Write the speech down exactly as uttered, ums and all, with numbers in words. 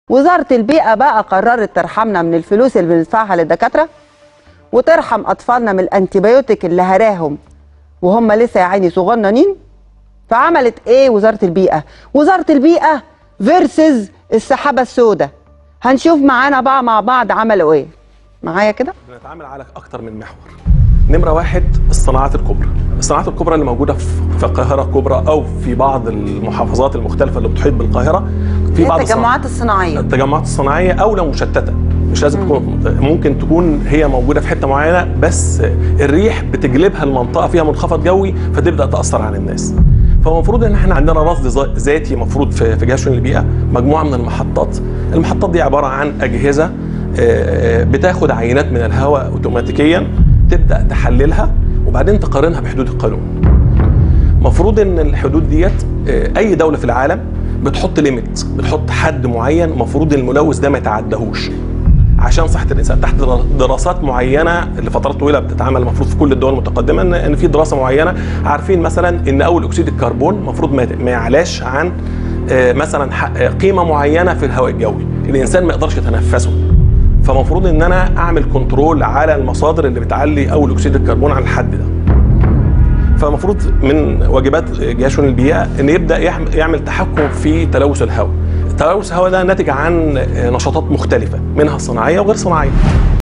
وزارة البيئة بقى قررت ترحمنا من الفلوس اللي بندفعها للدكاترة وترحم أطفالنا من الأنتيبيوتيك اللي هراهم وهم لسه يا عيني صغننين. فعملت إيه وزارة البيئة؟ وزارة البيئة فيرسز السحابة السوداء. هنشوف معانا بقى مع بعض عملوا إيه. معايا كده؟ بنتعامل على أكتر من محور. نمرة واحد الصناعات الكبرى. الصناعات الكبرى اللي موجودة في القاهرة الكبرى أو في بعض المحافظات المختلفة اللي بتحيط بالقاهرة. في بعض التجمعات الصناعية. التجمعات الصناعية أو لو مشتتة، مش لازم تكون، ممكن تكون هي موجودة في حتة معينة بس الريح بتجلبها المنطقة فيها منخفض جوي فتبدأ تأثر على الناس. فالمفروض ان احنا عندنا رصد ذاتي مفروض في جهاز شؤون البيئة، مجموعة من المحطات. المحطات دي عبارة عن أجهزة بتاخد عينات من الهواء اوتوماتيكيا، تبدأ تحللها وبعدين تقارنها بحدود القانون. مفروض ان الحدود ديت اي دولة في العالم بتحط ليميت، بتحط حد معين مفروض الملوث ده ما يتعدهوش عشان صحة الإنسان، تحت دراسات معينة لفترات طويلة بتتعمل المفروض في كل الدول المتقدمة، ان في دراسة معينة عارفين مثلا ان اول اكسيد الكربون المفروض ما يعلاش عن مثلا قيمة معينة في الهواء الجوي الإنسان ما يقدرش يتنفسه. فمفروض ان انا اعمل كنترول على المصادر اللي بتعلي اول اكسيد الكربون عن الحد ده. فمفروض من واجبات جهاز شؤون البيئة ان يبدا يعمل تحكم في تلوث الهواء. تلوث الهواء ده ناتج عن نشاطات مختلفة منها صناعية وغير صناعية.